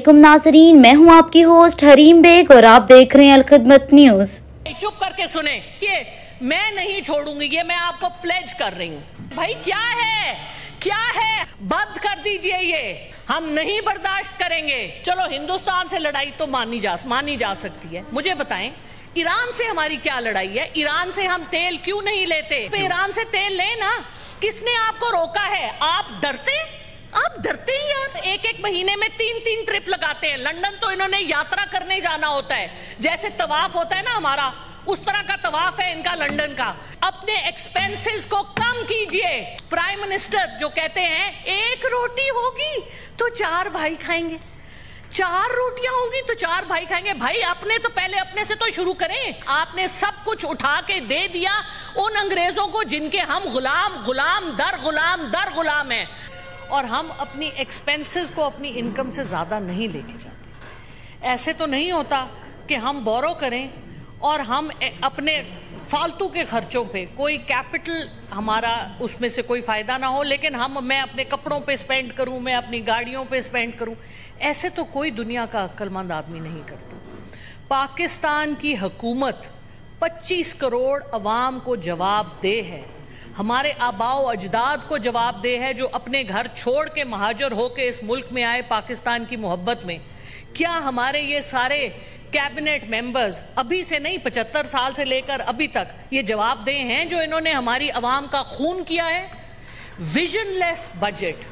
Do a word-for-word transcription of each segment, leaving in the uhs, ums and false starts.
अस्सलामुअलैकुम नाज़रीन, मैं हूं आपकी होस्ट हरीम बेग और आप देख रहे हैं अलखिदमत न्यूज। चुप करके सुने कि मैं नहीं छोड़ूंगी, ये मैं आपको प्लेज कर रही हूँ। भाई क्या है क्या है, बंद कर दीजिए, ये हम नहीं बर्दाश्त करेंगे। चलो हिंदुस्तान से लड़ाई तो मानी जा मानी जा सकती है, मुझे बताएं ईरान से हमारी क्या लड़ाई है? ईरान से हम तेल क्यों नहीं लेते? तो ईरान से तेल ले ना, किसने आपको रोका है? आप डरते आप डरते ही यार। एक एक महीने में तीन तीन ट्रिप लगाते हैं। लंदन तो इन्होंने यात्रा करने जाना होता है, जैसे तवाफ होता है ना हमारा, उस तरह का तवाफ है इनका लंदन का। अपने एक्सपेंसेस को कम कीजिए। प्राइम मिनिस्टर जो कहते हैं एक रोटी होगी तो चार भाई खाएंगे, चार रोटियां होंगी तो चार भाई खाएंगे। भाई अपने तो पहले अपने से तो शुरू करें। आपने सब कुछ उठा के दे दिया उन अंग्रेजों को जिनके हम गुलाम गुलाम दर गुलाम दर गुलाम हैं, और हम अपनी एक्सपेंसेस को अपनी इनकम से ज्यादा नहीं लेके जाते। ऐसे तो नहीं होता कि हम बोरो करें और हम अपने फालतू के खर्चों पे कोई कैपिटल हमारा उसमें से कोई फायदा ना हो, लेकिन हम मैं अपने कपड़ों पे स्पेंड करूं, मैं अपनी गाड़ियों पे स्पेंड करूं। ऐसे तो कोई दुनिया का अक्लमंद आदमी नहीं करता। पाकिस्तान की हुकूमत पच्चीस करोड़ अवाम को जवाबदेह है, हमारे आबाओ अजदाद को जवाबदेह है, जो अपने घर छोड़ के महाजर होके इस मुल्क में आए पाकिस्तान की मोहब्बत में। क्या हमारे ये सारे कैबिनेट मेंबर्स अभी से नहीं, पचहत्तर साल से लेकर अभी तक ये जवाबदेह हैं जो इन्होंने हमारी अवाम का खून किया है? विजनलेस बजट,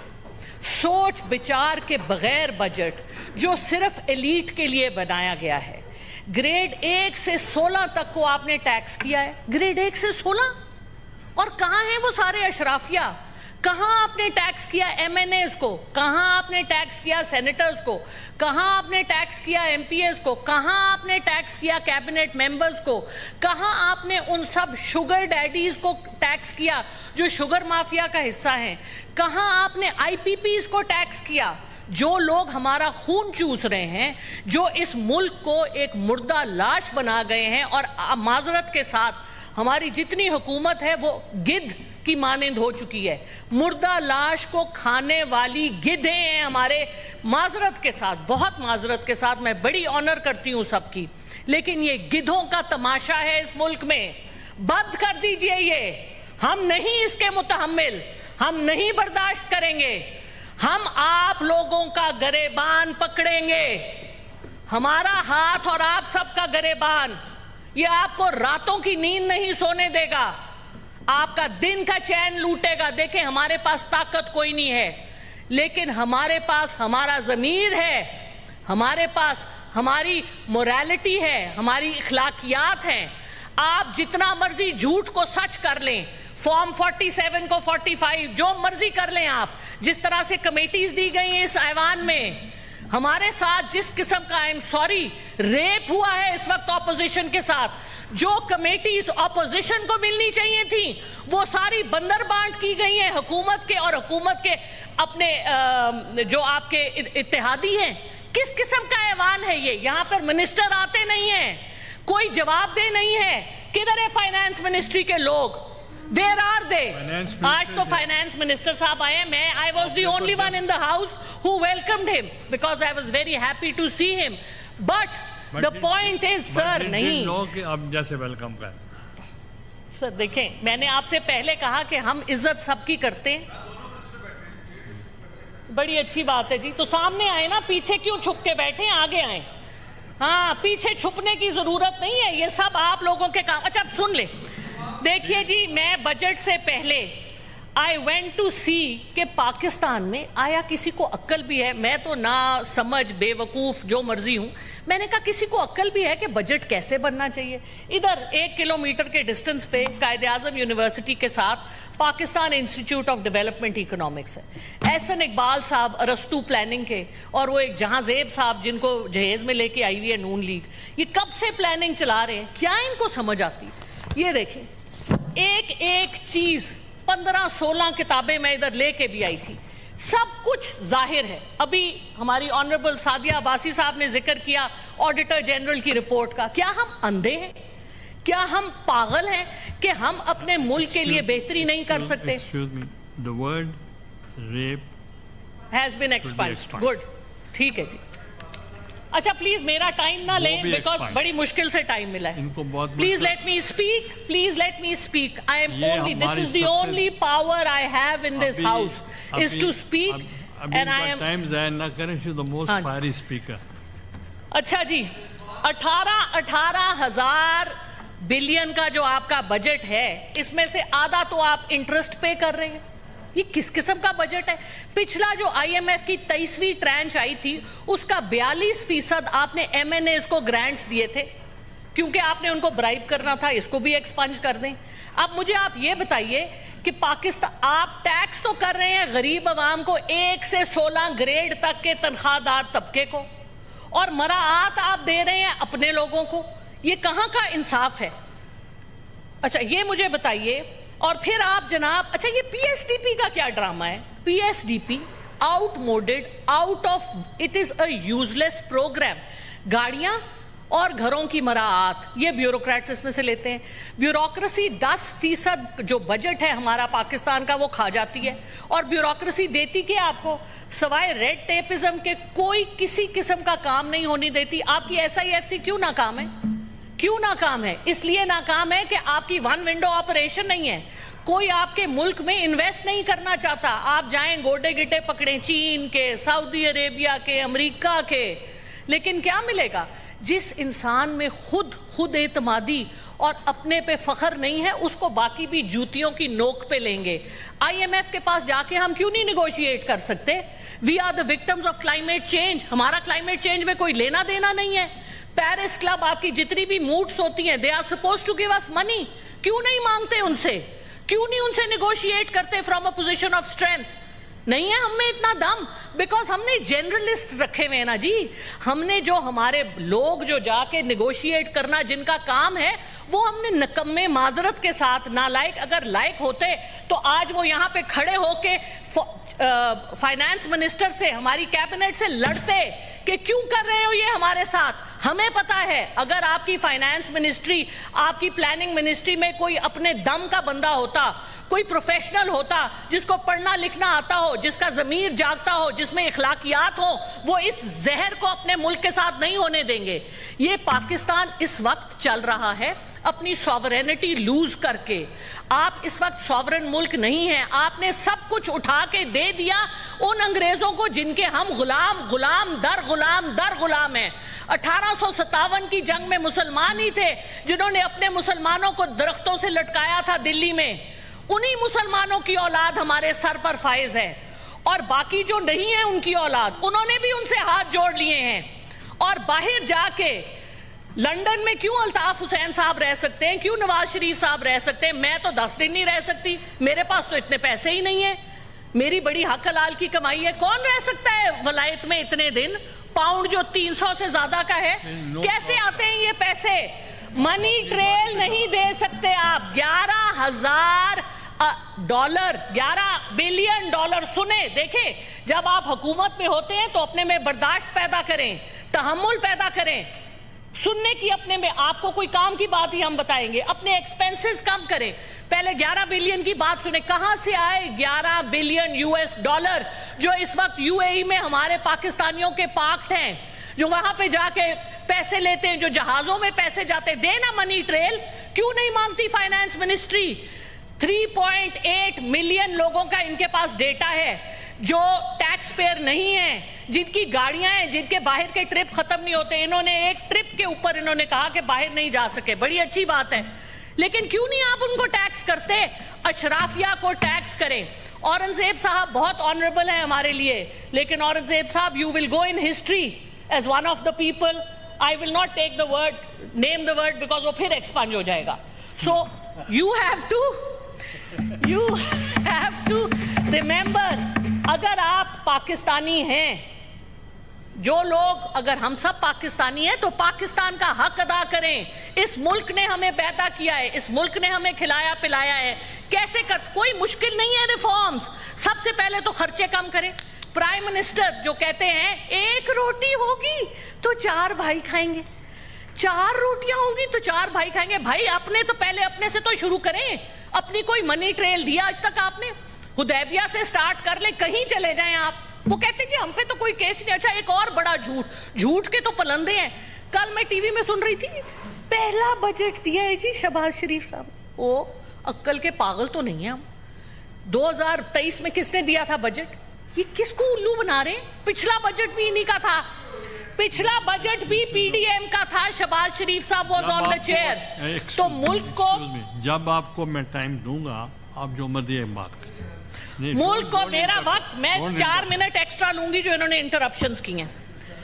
सोच विचार के बगैर बजट जो सिर्फ एलीट के लिए बनाया गया है। ग्रेड एक से सोलह तक को आपने टैक्स किया है, ग्रेड एक से सोलह। और कहां है वो सारे अशराफिया? कहां आपने टैक्स किया एम एन एज़ को? कहां आपने टैक्स किया सेनेटर्स को? कहां आपने टैक्स किया एम पी एज़ को? कहां आपने टैक्स किया कैबिनेट मेंबर्स को? कहां आपने उन सब शुगर डैडीज को टैक्स किया जो शुगर माफिया का हिस्सा हैं? कहां आपने आई पी पीज़ को टैक्स किया, जो लोग हमारा खून चूस रहे हैं, जो इस मुल्क को एक मुर्दा लाश बना गए हैं? और माजरत के साथ हमारी जितनी हुकूमत है वो गिद्ध की मानिंद हो चुकी है। मुर्दा लाश को खाने वाली गिद्धें हैं हमारे, माजरत के साथ, बहुत माजरत के साथ। मैं बड़ी ऑनर करती हूँ सबकी, लेकिन ये गिद्धों का तमाशा है इस मुल्क में। बंद कर दीजिए ये, हम नहीं इसके मुतहम्मिल, हम नहीं बर्दाश्त करेंगे। हम आप लोगों का गरेबान पकड़ेंगे, हमारा हाथ और आप सबका गरेबान। ये आपको रातों की नींद नहीं सोने देगा, आपका दिन का चैन लूटेगा। देखें, हमारे पास ताकत कोई नहीं है, लेकिन हमारे पास हमारा ज़मीर है, हमारे पास हमारी मोरालिटी है, हमारी इखलाकियात हैं। आप जितना मर्जी झूठ को सच कर लें, फॉर्म सैंतालीस को पैंतालीस, जो मर्जी कर लें आप। जिस तरह से कमेटीज दी गई हैं इस ऐवान में, हमारे साथ जिस किस्म का, आई एम सॉरी, रेप हुआ है इस वक्त ऑपोजिशन के साथ, जो कमेटीज ऑपोजिशन को मिलनी चाहिए थी वो सारी बंदर बांट की गई हैं हुकूमत के, और हुकूमत के अपने जो आपके इत्तेहादी हैं। किस किस्म का ऐवान है ये? यहाँ पर मिनिस्टर आते नहीं हैं, कोई जवाबदेह नहीं है। किधर है फाइनेंस मिनिस्ट्री के लोग? Where are they? आज तो फाइनेंस मिनिस्टर साहब आए। मैं I was the only one in the house who welcomed him because I was very happy to see him. But, but the point is, sir, नहीं। लोग अब जैसे वेलकम कर। सर देखें, मैंने आपसे पहले कहा कि हम इज्जत सबकी करते हैं। बड़ी अच्छी बात है जी, तो सामने आए ना, पीछे क्यों छुप के बैठे? आगे आए। हाँ, पीछे छुपने की जरूरत नहीं है, ये सब आप लोगों के काम। अच्छा सुन ले, देखिए जी, मैं बजट से पहले आई वेंट टू सी कि पाकिस्तान में आया किसी को अक्ल भी है। मैं तो ना समझ, बेवकूफ़, जो मर्जी हूँ। मैंने कहा किसी को अक्ल भी है कि बजट कैसे बनना चाहिए। इधर एक किलोमीटर के डिस्टेंस पे कायदे आज़म यूनिवर्सिटी के साथ Pakistan institute of development economics है। एहसन इकबाल साहब अरस्तु प्लानिंग के, और वो एक जहांजेब साहब जिनको जहेज में लेके आई हुई है नून लीग, ये कब से प्लानिंग चला रहे हैं? क्या इनको समझ आती? ये देखें, एक एक चीज पंद्रह सोलह किताबें मैं इधर लेके भी आई थी, सब कुछ जाहिर है। अभी हमारी ऑनरेबल सादिया अब्बासी साहब ने जिक्र किया ऑडिटर जनरल की रिपोर्ट का। क्या हम अंधे हैं? क्या हम पागल हैं कि हम अपने मुल्क के लिए बेहतरी नहीं कर सकते? The word rape has been expunged. Good, ठीक है जी। اچھا پلیز میرا ٹائم نہ لیں بیکاز بڑی مشکل سے ٹائم ملا ہے. Please let me speak please let me speak I am only this is the only power I have in this house is to speak and I am time ضائع نہ کریں. She is the most fiery speaker. اچھا جی اٹھارہ اٹھارہ ہزار billion کا جو آپ کا بجٹ ہے اس میں سے آدھا تو آپ انٹرسٹ پے کر رہے ہیں. یہ کس قسم کا بجٹ ہے؟ پچھلا جو آئی ایم ایف کی تیئیسویں ٹرانچ آئی تھی اس کا بیالیس فیصد آپ نے ایم این ایز کو گرانٹس دیے تھے کیونکہ آپ نے ان کو برائب کرنا تھا. اس کو بھی ایکسپنج کر دیں. اب مجھے آپ یہ بتائیے کہ پاکستان آپ ٹیکس تو کر رہے ہیں غریب عوام کو ایک سے سولہ گریڈ تک کے تنخواہ دار طبقے کو اور مراعات آپ دے رہے ہیں اپنے لوگوں کو. یہ کہاں کا انصاف ہے؟ اچھا یہ مجھے بتائیے. اور پھر آپ جناب اچھا یہ پی ایس ڈی پی کا کیا ڈرامہ ہے؟ P S D P outmoded out of it is a useless programme. گاڑیاں اور گھروں کی مراعات یہ بیوروکریٹس اس میں سے لیتے ہیں. بیوروکریسی دس فیصد جو بجٹ ہے ہمارا پاکستان کا وہ کھا جاتی ہے اور بیوروکریسی دیتی کہ آپ کو سوائے ریڈ ٹیپزم کے کوئی کسی قسم کا کام نہیں ہونے دیتی. آپ کی ایس آئی ایف سی کیوں ناکام ہے؟ کیوں ناکام ہے؟ اس لیے ناکام ہے کہ آپ کی ون ونڈو آپریشن نہیں ہے. کوئی آپ کے ملک میں انویسٹ نہیں کرنا چاہتا. آپ جائیں گوڈے گٹے پکڑیں چین کے، سعودی عربیہ کے، امریکہ کے، لیکن کیا ملے گا؟ جس انسان میں خود خود اعتمادی اور اپنے پہ فخر نہیں ہے اس کو باقی بھی جوتیوں کی نوک پہ لیں گے. آئی ایم ایف کے پاس جا کے ہم کیوں نہیں نیگوشیٹ کر سکتے؟ We are the victims of climate change. ہمارا کلائمیٹ چینج میں کوئی لینا دینا نہیں ہے. پیرس کلب آپ کی جتنی بھی موٹس ہوتی ہیں they are supposed to give us money. کیوں نہیں مانگتے ان سے؟ کیوں نہیں ان سے نیگوشیٹ کرتے from a position of strength? نہیں ہے ہم میں اتنا دم بیکاز ہم نے جنرلسٹ رکھے ہوئے ہیں نا جی. ہم نے جو ہمارے لوگ جو جا کے نیگوشیٹ کرنا جن کا کام ہے وہ ہم نے نکمے معذرت کے ساتھ نالائق اگر لائق ہوتے تو آج وہ یہاں پہ کھڑے ہو کے فائنانس منسٹر سے ہماری کیبنٹ سے لڑتے کہ کیوں کر رہے ہو یہ ہمارے ساتھ. ہمیں پتا ہے اگر آپ کی فائنانس منسٹری آپ کی پلاننگ منسٹری میں کوئی اپنے دم کا بندہ ہوتا، کوئی پروفیشنل ہوتا جس کو پڑھنا لکھنا آتا ہو، جس کا ضمیر جاگتا ہو، جس میں اخلاقیات ہو، وہ اس زہر کو اپنے ملک کے ساتھ نہیں ہونے دیں گے. یہ پاکستان اس وقت چل رہا ہے اپنی سوورینٹی لوز کر کے. آپ اس وقت سوورن ملک نہیں ہیں. آپ نے سب کچھ اٹھا کے دے دیا ان انگریزوں کو جن کے ہم غلام غلام در غلام در غلام ہیں. اٹھارہ سو ستاون کی جنگ میں مسلمان ہی تھے جنہوں نے اپنے مسلمانوں کو درختوں سے لٹکایا تھا دلی میں. انہی مسلمانوں کی اولاد ہمارے سر پر فائز ہے اور باقی جو نہیں ہے ان کی اولاد انہوں نے بھی ان سے ہاتھ جوڑ لیے ہیں. اور باہر جا کے لندن میں کیوں الطاف حسین صاحب رہ سکتے ہیں، کیوں نواز شریف صاحب رہ سکتے ہیں؟ میں تو دس دن نہیں رہ سکتی. میرے پاس تو اتنے پیسے ہی نہیں ہیں. میری بڑی حق حلال کی کمائی ہے. کون رہ سکتا ہے ولایت میں اتنے دن؟ پاؤنڈ جو تین سو سے زیادہ کا ہے. کیسے آتے ہیں یہ پیسے؟ منی ٹریل نہیں دے سکتے آپ. گیارہ ہزار ڈالر گیارہ بلین ڈالر. سنیں دیکھیں جب آپ حکومت میں ہوتے ہیں تو اپنے میں برداشت پیدا کریں، تحمل پیدا کریں. سننے کی اپنے میں آپ کو کوئی کام کی بات ہی ہم بتائیں گے. اپنے ایکسپینسز کم کریں. پہلے گیارہ بلین کی بات سنیں. کہاں سے آئے گیارہ بلین یو ایس ڈالر جو اس وقت یو اے ای میں ہمارے پاکستانیوں کے پاکٹ ہیں، جو وہاں پہ جا کے پیسے لیتے ہیں، جو جہازوں میں پیسے جاتے ہیں؟ دینا منی ٹریل. کیوں نہیں مانگتی finance ministry? Three point eight million لوگوں کا ان کے پاس ڈیٹا ہے جو ٹیکس پیئر نہیں ہیں، جن کی گاڑیاں ہیں، جن کے باہر کے ٹرپ ختم نہیں ہوتے. انہوں نے ایک ٹرپ کے اوپر انہوں نے کہا کہ باہر نہیں جا سکے. بڑی اچھی بات ہے لیکن کیوں نہیں آپ ان کو ٹیکس کرتے؟ اشرافیہ کو ٹیکس کریں. اورنگزیب صاحب بہت آنریبل ہیں ہمارے لیے لیکن اورنگزیب صاحب you will go in history as one of the people. I will not take the word name the word because وہ پھر ایکسپانج ہو جائے گا. So you have to you have to remember اگر آپ پاکستانی ہیں، جو لوگ اگر ہم سب پاکستانی ہیں تو پاکستان کا حق ادا کریں. اس ملک نے ہمیں پیدا کیا ہے، اس ملک نے ہمیں کھلایا پلایا ہے. کیسے کر کوئی مشکل نہیں ہے ریفارمز. سب سے پہلے تو خرچے کم کریں. پرائم منسٹر جو کہتے ہیں ایک روٹی ہوگی تو چار بھائی کھائیں گے، چار روٹیاں ہوگی تو چار بھائی کھائیں گے. بھائی اپنے تو پہلے اپنے سے تو شروع کریں. اپنی کوئی منی ٹریل دیا آج تک آپ نے؟ حدیبیہ سے سٹارٹ کر لیں. کہیں چلے جائیں آپ وہ کہتے جی ہم پہ تو کوئی کیس نہیں. اچھا ایک اور بڑا جھوٹ, جھوٹ کے تو پلندے ہیں. کل میں ٹی وی میں سن رہی تھی, پہلا بجٹ دیا ہے جی شہباز شریف صاحب. وہ عقل کے پاگل تو نہیں ہیں ہم. دو ہزار تیئیس میں کس نے دیا تھا بجٹ؟ یہ کس کو الو بنا رہے ہیں؟ پچھلا بجٹ بھی انہی کا تھا, پچھلا بجٹ بھی پی ڈی ایم کا تھا. شہباز شریف صاحب واز آن دا چیئر. تو ملک کو, جب آپ کو میں ٹائم دوں گا آپ جو مدعی بات کریں, ملک کو میرا وقت, میں چار منٹ ایکسٹرا لوں گی جو انہوں نے انٹرپشنز کی ہیں.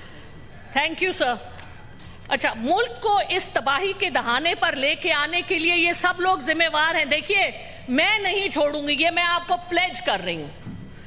Thank you sir. اچھا, ملک کو اس تباہی کے دہانے پر لے کے آنے کے لیے یہ سب لوگ ذمہ وار ہیں. دیکھیے میں نہیں چھوڑوں گی, یہ میں آپ کو پلیج کر رہی ہوں.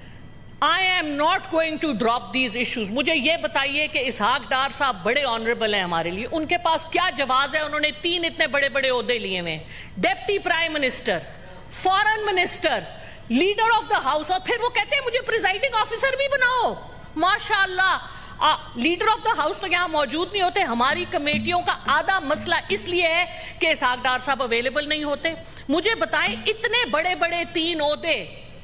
I am not going to drop these issues. مجھے یہ بتائیے کہ اسحاق ڈار صاحب بڑے آنریبل ہیں ہمارے لیے, ان کے پاس کیا جواز ہے؟ انہوں نے تین اتنے بڑے بڑے عہدے لیے ہوئے, deputy prime minister, foreign minister, leader of the house, اور پھر وہ کہتے ہیں مجھے پریزائڈنگ آفیسر بھی بناؤ. ماشاء اللہ, لیڈر آف دا ہاؤس تو یہاں موجود نہیں ہوتے. ہماری کمیٹیوں کا آدھا مسئلہ اس لیے ہے کہ اسحاق ڈار صاحب اویلیبل نہیں ہوتے. مجھے بتائیں اتنے بڑے بڑے تین عہدے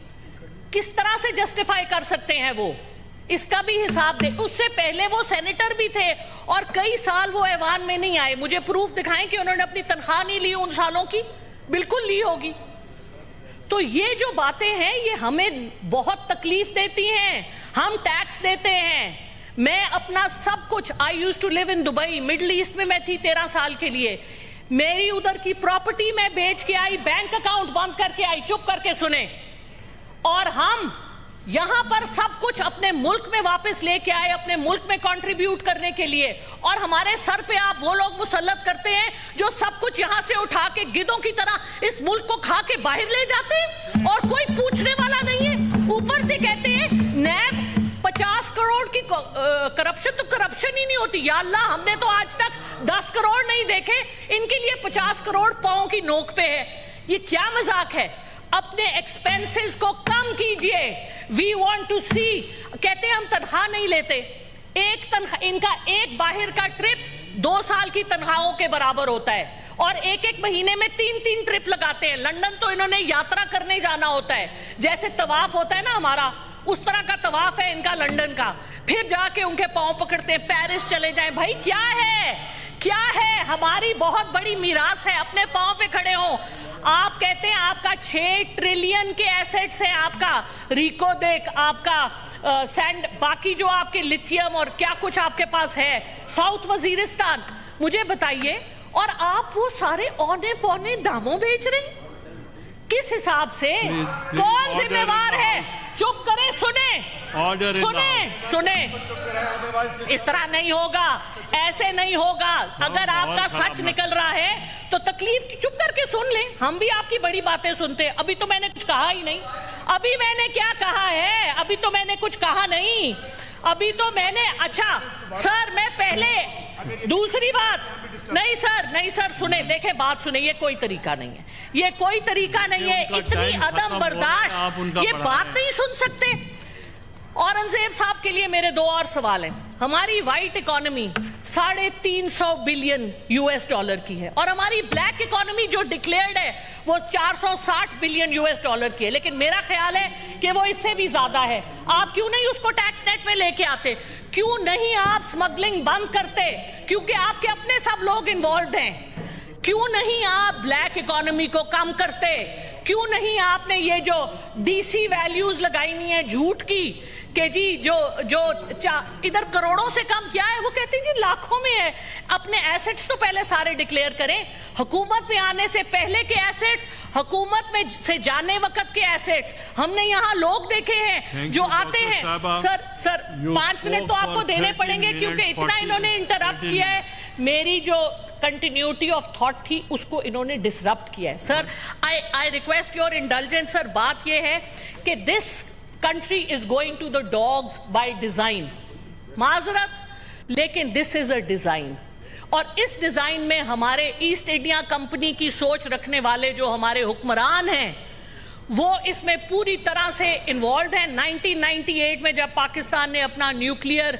کس طرح سے جسٹیفائی کر سکتے ہیں وہ؟ اس کا بھی حساب دے. اس سے پہلے وہ سینیٹر بھی تھے اور کئی سال وہ ایوان میں نہیں آئے. مجھے پروف دکھائیں کہ انہوں نے اپنی تنخواہ نہیں لی ان سالوں کی. بالکل لی ہوگی. تو یہ جو باتیں ہیں یہ ہمیں بہت تکلیف دیتی ہیں. ہم ٹیکس دیتے ہیں. میں اپنا سب کچھ, I use to live in Dubai, middle east میں میں تھی تیرہ سال کے لیے. میری ادھر کی پراپرٹی میں بیچ کے آئی, بینک اکاؤنٹ بند کر کے آئی. چپ کر کے سنیں. اور ہم یہاں پر سب کچھ اپنے ملک میں واپس لے کے آئے, اپنے ملک میں کنٹریبیوٹ کرنے کے لیے. اور ہمارے سر پہ آپ وہ لوگ مسلط کرتے ہیں جو سب کچھ یہاں سے اٹھا کے گدوں کی طرح اس ملک کو کھا کے باہر لے جاتے ہیں اور کوئی پوچھنے والا نہیں ہے. اوپر سے کہتے ہیں نیب پچاس کروڑ کی کرپشن, تو کرپشن ہی نہیں ہوتی. یا اللہ, ہم نے تو آج تک دس کروڑ نہیں دیکھے, ان کے لیے پچاس کروڑ پاؤں کی نوک پہ ہے. یہ کیا مذاق ہے؟ اپنے ایکسپینسز کو کم کیجئے. We want to see. کہتے ہیں ہم تنخواہ نہیں لیتے. ایک تنخواہ, ان کا ایک باہر کا ٹرپ دو سال کی تنخواہوں کے برابر ہوتا ہے, اور ایک ایک مہینے میں تین تین ٹرپ لگاتے ہیں. لندن تو انہوں نے یاترا کرنے جانا ہوتا ہے, جیسے طواف ہوتا ہے نا ہمارا, اس طرح کا طواف ہے ان کا لندن کا. پھر جا کے ان کے پاؤں پکڑتے ہیں, پیرس چلے جائیں. بھائی کیا ہے, کیا ہے؟ ہماری بہت بڑی میراث ہے, اپنے پاؤں پہ کھڑے ہوں. آپ کہتے ہیں آپ کا چھ ٹریلین کے ایسٹس ہیں, آپ کا ریکو دیک, آپ کا سینڈ, باقی جو آپ کے لیتھیم اور کیا کچھ آپ کے پاس ہے, ساؤتھ وزیرستان. مجھے بتائیے, اور آپ وہ سارے اونے پونے داموں بیچ رہے ہیں کس حساب سے؟ کون ذمہ وار ہے؟ چپ کریں, سنیں سنیں سنیں. اس طرح نہیں ہوگا, ایسے نہیں ہوگا. اگر آپ کا سچ نکل رہا ہے تو تکلیف, چپ کر کے سن لیں. ہم بھی آپ کی بڑی باتیں سنتے ہیں. ابھی تو میں نے کچھ کہا ہی نہیں. ابھی میں نے کیا کہا ہے؟ ابھی تو میں نے کچھ کہا نہیں. ابھی تو میں نے, اچھا سر میں پہلے, دوسری بات, نہیں سر, نہیں سر, سنیں, دیکھیں بات سنیں. یہ کوئی طریقہ نہیں ہے, یہ کوئی طریقہ نہیں ہے. اتنی عدم برداشت, یہ بات نہیں سن سکتے. اورنگزیب صاحب کے لیے میرے دو اور سوال ہیں. ہماری وائٹ اکانومی ساڑھے تین سو بلین یو ایس ڈالر کی ہے, اور ہماری بلیک اکانومی جو ڈکلیئرڈ ہے وہ چار سو ساٹھ بلین یو ایس ڈالر کی ہے. لیکن میرا خیال ہے کہ وہ اس سے بھی زیادہ ہے. آپ کیوں نہیں اس کو ٹیکس نیٹ میں لے کے آتے؟ کیوں نہیں آپ سمگلنگ بند کرتے؟ کیونکہ آپ کے اپنے سب لوگ انوالوڈ ہیں. کیوں نہیں آپ بلیک اکانومی کو کم کرتے؟ کیوں نہیں آپ نے یہ جو ڈی سی ویلیوز لگائی نہیں ہے جھوٹ کی کہ جی جو جو ادھر کروڑوں سے کم کیا ہے, وہ کہتے ہیں جی لاکھوں میں ہے. اپنے ایسٹس تو پہلے سارے ڈکلیئر کریں. حکومت میں آنے سے پہلے کے ایسٹس, حکومت میں سے جانے وقت کے ایسٹس. ہم نے یہاں لوگ دیکھے ہیں جو آتے ہیں. سر سر پانچ منٹ تو آپ کو دینے پڑیں گے کیونکہ اتنا انہوں نے انٹرپٹ کیا ہے. میری جو کنٹینیوٹی آف تھاٹ تھی اس کو انہوں نے ڈسرپٹ کیا ہے. Sir I I request your indulgence. Sir بات یہ ہے کہ دس country is going to the dogs by design. معذرت, لیکن this is a design. اور اس ڈیزائن میں ہمارے ایسٹ انڈیا کمپنی کی سوچ رکھنے والے جو ہمارے حکمران ہیں وہ اس میں پوری طرح سے انوالوڈ ہیں. نائنٹین نائنٹی ایٹ میں جب پاکستان نے اپنا نیوکلیئر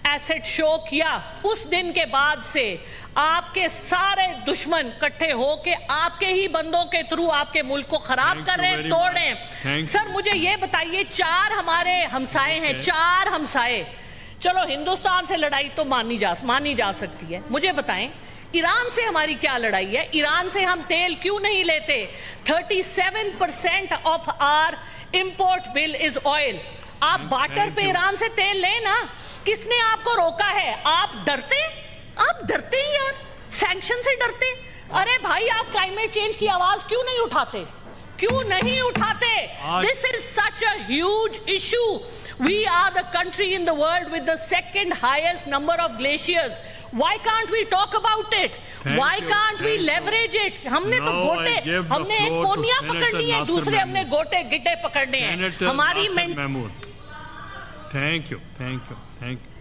एसेट शो किया, उस दिन के बाद से आपके सारे दुश्मन इकट्ठे होके आपके ही बंदों के थ्रू आपके मुल्क को खराब कर रहे हैं, तोड़ रहे हैं। सर मुझे ये बताइए, चार हमारे हमसाए हैं, चार हमसाए, चलो हिंदुस्तान से लड़ाई तो मानी जा मानी जा सकती है, मुझे बताएं ईरान से हमारी क्या लड़ाई है? ईरान से हम तेल क्यों नहीं लेते? सैंतीस percent of our import bill is oil. आप बार्टर पे ईरान से तेल लें ना, किसने आपको रोका है? आप डरते आप डरते ही यार, सैंक्शन से डरते। अरे भाई आप क्लाइमेट चेंज की आवाज क्यों नहीं उठाते? क्यों नहीं उठाते? This is such a huge issue. We are the country in the world with the second highest number of glaciers. Why can't we talk about it? Thank Why you, can't we leverage you. it? हमने no, तो गोटे, हमने एक कोनिया पकड़नी है, दूसरे हमने गोटे गिट्टे पकड़ने हैं। हमारी Mahmood. Thank you, thank you, thank you.